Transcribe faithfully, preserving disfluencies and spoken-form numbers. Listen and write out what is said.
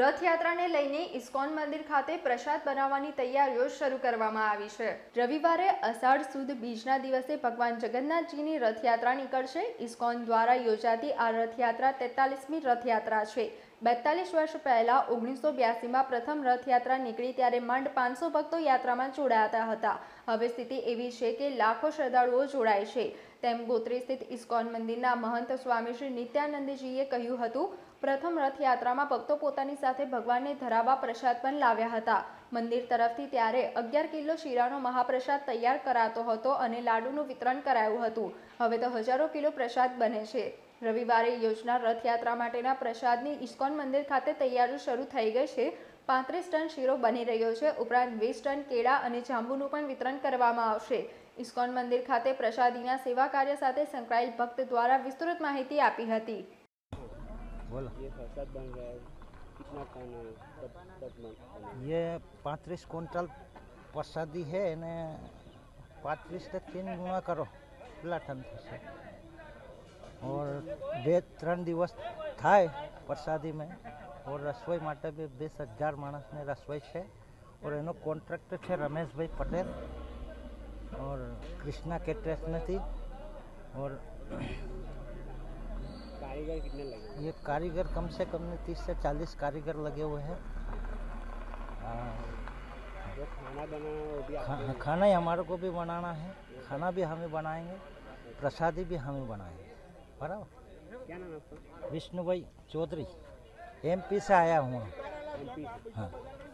રથયાત્રાને લઈને ઇસ્કોન મંદિર ખાતે પ્રસાદ બનાવવાની તૈયારીઓ શરૂ કરવામાં આવી છે। રવિવારે અષાઢ સુદ બીજના દિવસે ભગવાન જગન્નાથજીની રથયાત્રા નીકળશે। ઇસ્કોન દ્વારા યોજાતી આ રથયાત્રા તેતાલીસમી રથયાત્રા છે। બેતાલીસ વર્ષ પહેલા ઓગણીસો બ્યાસીમાં પ્રથમ રથયાત્રા નીકળી ત્યારે માંડ પાંચસો ભક્તો યાત્રામાં જોડાયા હતા। હવે સ્થિતિ એવી છે કે લાખો શ્રદ્ધાળુઓ જોડાય છે તેમ ગોત્રી સ્થિત ઇસ્કોન મંદિરના મહંત સ્વામી શ્રી નિત્યાનંદજીએ કહ્યું હતું। પ્રથમ રથયાત્રામાં ભક્તો પોતાની સાથે ભગવાનને ધરાવવા પ્રસાદ પણ લાવ્યા હતા। મંદિર તરફથી ત્યારે અગિયાર કિલો શીરાનો મહાપ્રસાદ તૈયાર કરાતો હતો અને લાડુનું વિતરણ કરાયું હતું। હવે તો હજારો કિલો પ્રસાદ બને છે। રવિવારે યોજનાર રથયાત્રા માટેના પ્રસાદની ઇસ્કોન મંદિર ખાતે તૈયારીઓ શરૂ થઈ ગઈ છે। પાંત્રીસ ટન શીરો બની રહ્યો છે। ઉપરાંત વીસ ટન કેળા અને જાંબુનું પણ વિતરણ કરવામાં આવશે। ઇસ્કોન મંદિર ખાતે પ્રસાદીના સેવા કાર્ય સાથે સંકળાયેલ ભક્ત દ્વારા વિસ્તૃત માહિતી આપી હતી। बोलो ये प्रसाद बन रहा है, कितना टन है, कब तक बन ये पैंतीस क्विंटल प्रसादी है ने पैंतीस तक तीन गुना करो કેટલા ટન થશે और બે ત્રણ દિવસ થાય પ્રસાદી में और રસોઈ માટે બી बीस हजार માણસને રસોઈ છે और એનો કોન્ટ્રાક્ટર છે રમેશભાઈ પટેલ और कृष्णा केटरर्स में थी और कारीगर कितने लगे? ये कारीगर कम से कम ने तीस से चालीस कारीगर लगे हुए हैं। जो खाना बनाना है वो भी खा, आपको खाना ही हमारे को भी बनाना है, खाना भी हमें बनाएंगे, प्रसादी भी हमें बनाएंगे। बराबर। क्या नाम है आपका? विष्णु भाई चौधरी, एमपी से आया हूँ। एमपी से? हाँ।